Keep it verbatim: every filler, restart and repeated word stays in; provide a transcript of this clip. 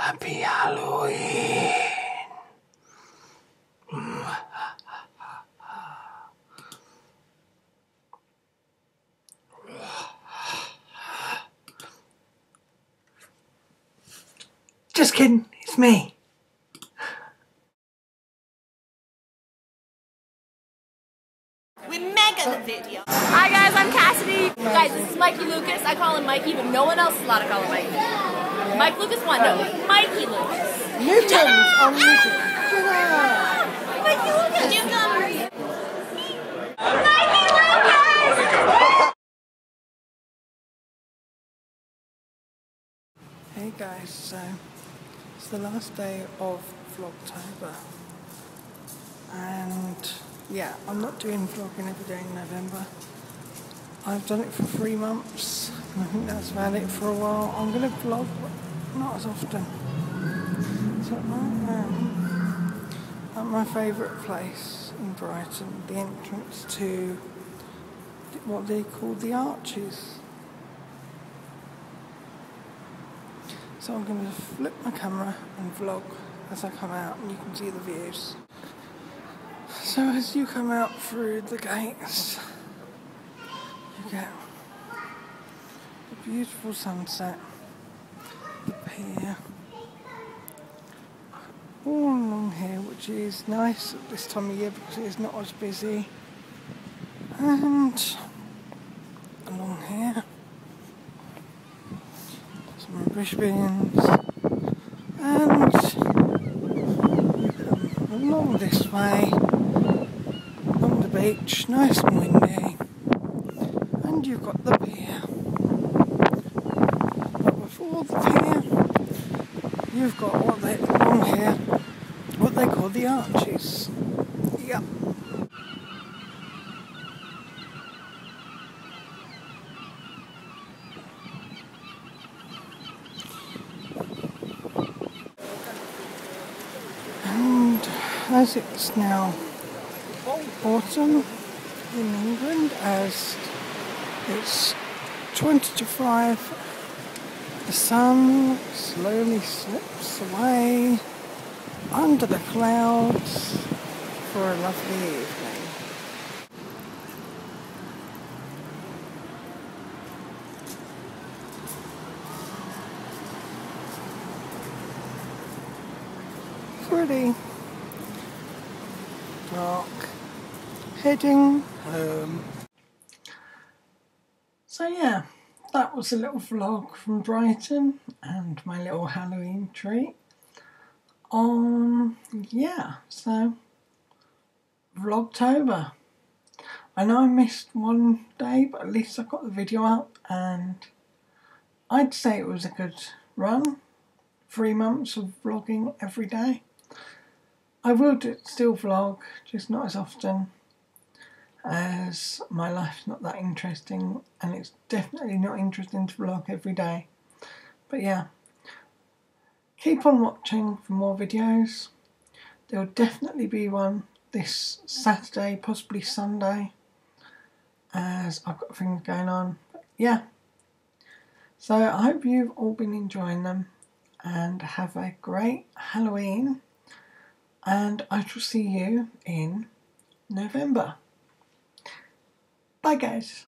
Happy Halloween. Just kidding, it's me. We mega the video. Hi guys, I'm Cassidy. Guys, this is Mikey Lucas. I call him Mikey, but no one else is allowed to call him Mikey. Mike Lucas one, no, Mikey Lucas. nukemz on YouTube. Mikey Lucas. Nukemz. Hey guys, so it's the last day of Vlogtober, and yeah, I'm not doing vlogging every day in November. I've done it for three months, and I think that's about it for a while. I'm going to vlog, but not as often. So I am at my favourite place in Brighton, the entrance to what they call the Arches. So I'm going to flip my camera and vlog as I come out, and you can see the views. So as you come out through the gates, you get the beautiful sunset, the pier, all along here, which is nice at this time of year because it is not as busy, and along here some rubbish bins, and you come along this way along the beach, nice and windy, and you've got the pier. But before the pier, you've got what they along here, what they call the Arches. Yep. And as it's now autumn in England, as it's twenty to five, the sun slowly slips away under the clouds for a lovely evening. Pretty dark, heading home. So yeah, that was a little vlog from Brighton and my little Halloween treat. Um, yeah, so Vlogtober. I know I missed one day, but at least I got the video up, and I'd say it was a good run. Three months of vlogging every day. I will do, still vlog, just not as often, as my life's not that interesting, and it's definitely not interesting to vlog every day. But yeah, keep on watching for more videos. There will definitely be one this Saturday, possibly Sunday, as I've got things going on. But yeah, so I hope you've all been enjoying them, and have a great Halloween, and I shall see you in November. Bye guys.